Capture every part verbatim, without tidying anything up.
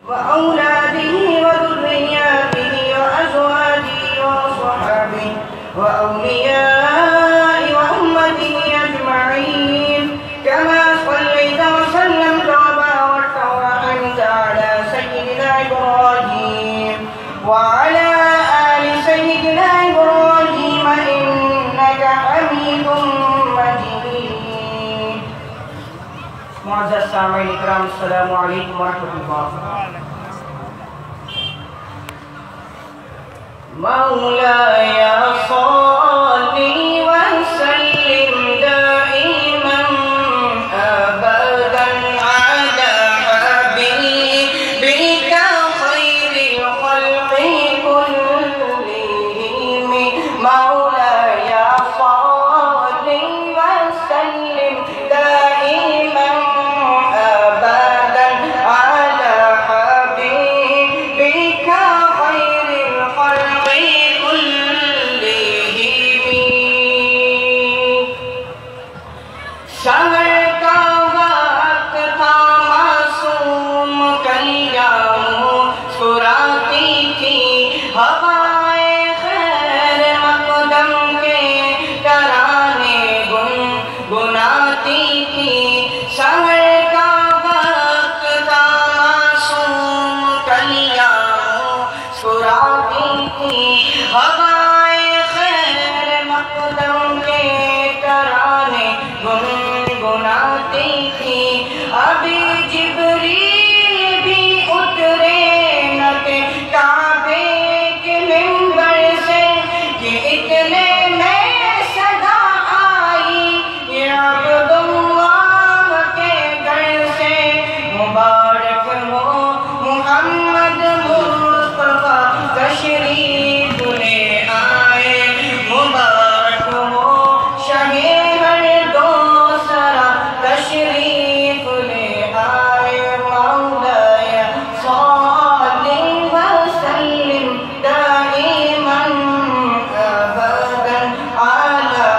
وأولاده وذرياته وأزواجه وصحبه وأولياء وأمته أجمعين كما صليت وسلمت وباركت ورحمت على سيدنا إبراهيم وعلى آل سيدنا إبراهيم إنك حميد مجيد. معزز سامعین اکرام، السلام علیکم ورحمۃ اللہ. مولاي صل وسلم دائما أبدا على حبيبك خير الخلق كلهم. مولاي صل وسلم دائما أبدا على حبيبك خير الخلق شہر کا وقت تھا معصوم کلیاں مسکراتی تھی ہوائے خیر مقدم کے ترانے گنگناتی تھی. شہر کا وقت تھا معصوم کلیاں مسکراتی تھی ہوائے خیر مقدم کے ترانے گنگناتی تھی. ابھی جبریل بھی اترے نہ تھے کعبے کے منبر سے کہ اتنے میں صدا آئی یہ عبداللہ کے گھر سے. مبارک ہو محمد مصطفیٰ تشریف لے آئے. مبارک ہو شاہ ہر دو سرا تشریف لے آئے. مولاي صل وسلم دائما أبدا على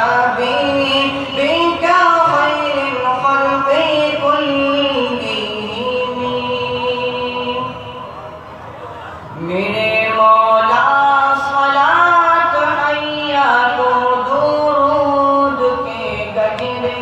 حبيبك خير الخلق كلهم. میرے مولا صلاة حیات و درود کے گجرے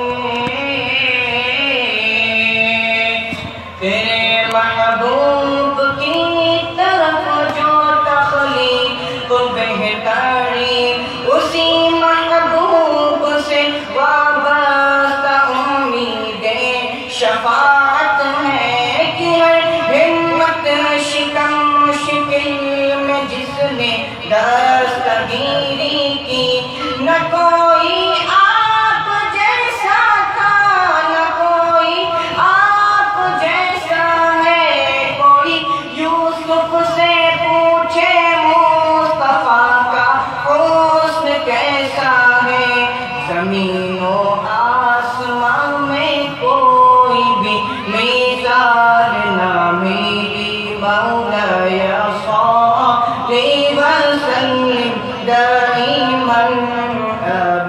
تیرے محبوب کی طرف جو تخلیق بہترین اسی محبوب سے وابستہ امید شفاعت ہے کہ ہر ہمت شکم شکل میں جس نے دستگیری کی نہ کوئی آپ جیسا تھا نہ کوئی آپ جیسا ہے. کوئی یوسف سے پوچھے مصطفیٰ کا حسن کیسا ہے. زمین و آسمان میں کوئی بھی مثال نہ میری. مولاي صل وسلم دائما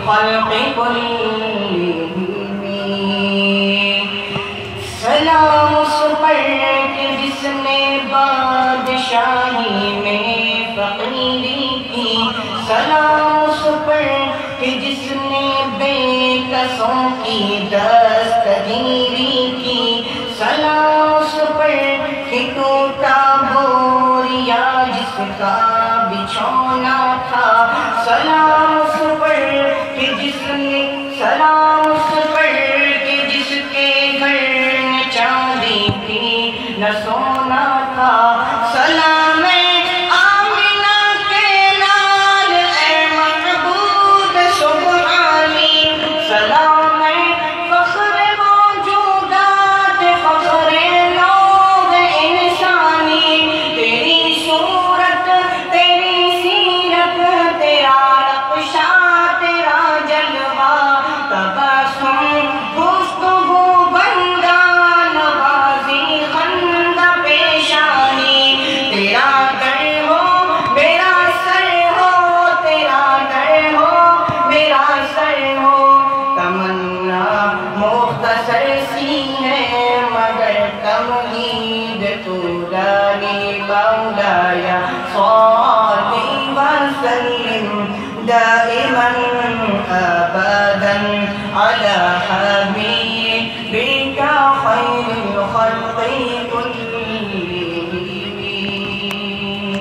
خلق كلهم سلام اس پر کہ جس نے بادشاہی میں فقیری کی سلام اس پر کہ جس نے بے کسوں کی دستگیری کی سلام اس پر کہ ٹوٹا بوریا جس کا بچھونا تھا سلام اس پر کہ جس نے سلام اس پر کہ جس کے گھر میں چاندی تھی نہ سونا تھا سلام آمنہ کے لال اے معبود سبحانی سلام فخر موجودات فخر لوگ انسانی تیری صورت تیری سیرت تیرا نقشہ تیرا جلوہ تبسم گفتگو بندہ نوازی خندہ پیشانی تیرا در ہو میرا سر ہو تیرا در ہو میرا سر ہو تمنا مختصر سی ہے مگر تمہید طولانی مولایا صلی وسلم دائما ابدا على حبيبك خير الخلق كلهم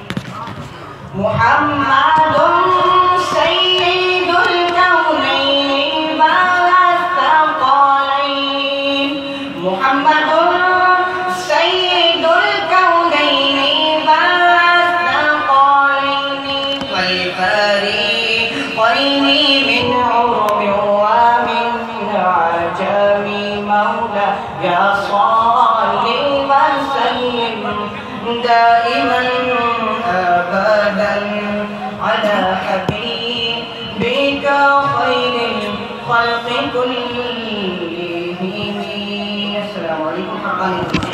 محمد سيد الكونين والثقلين محمد سيد الكونين والثقلين والفريقين من عرب ومن عجم مولا يا صلي وسلم دائما ابدا على حبيبك خير الخلق كلهم السلام عليكم حقاني